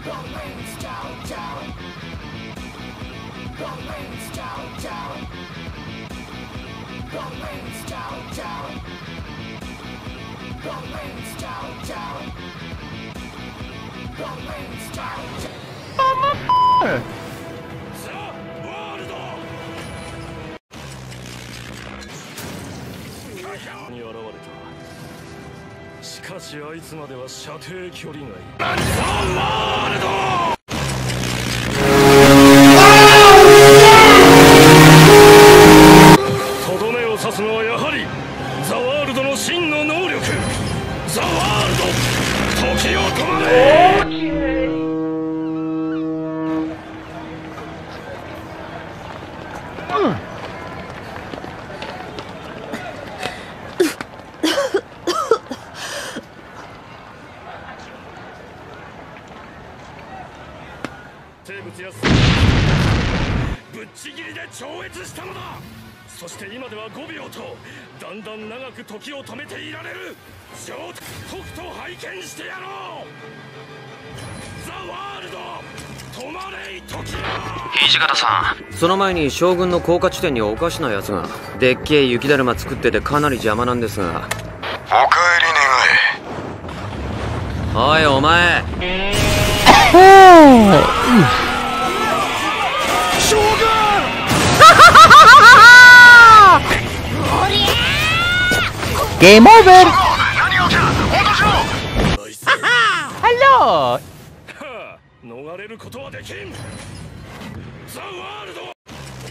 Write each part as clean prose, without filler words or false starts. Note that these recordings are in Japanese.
に現れた。しかしあいつまでは射程距離外。とどめを刺すのはやはりザワールドの真の能力。ザワールド、時を止まれ。生物やぶっちぎりで超越したのだ。そして今では5秒とだんだん長く時を止めていられる。とくと拝見してやろう。ザワールド、止まれい時よ。 土方さん、その前に将軍の高架地点におかしなやつがでっけえ雪だるま作っててかなり邪魔なんですが。 お帰り願おいお前将軍ゲームオーバー。 何をじゃ、落としろ。 ハロー。 逃れることはできん。ザワールド。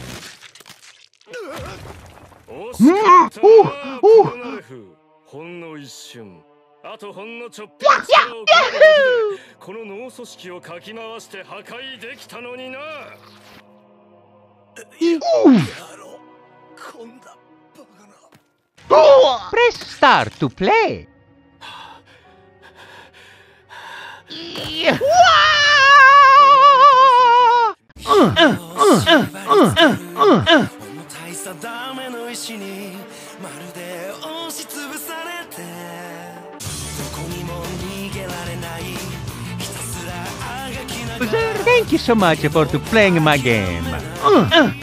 惜しかったな、コロナレフ。ほんの一瞬、あとほんのちょっぴり力を加えるだけでこの脳組織をかき回して破壊できたのにな。こんだバカな。 Press start to play. Thank you so much for playing my game.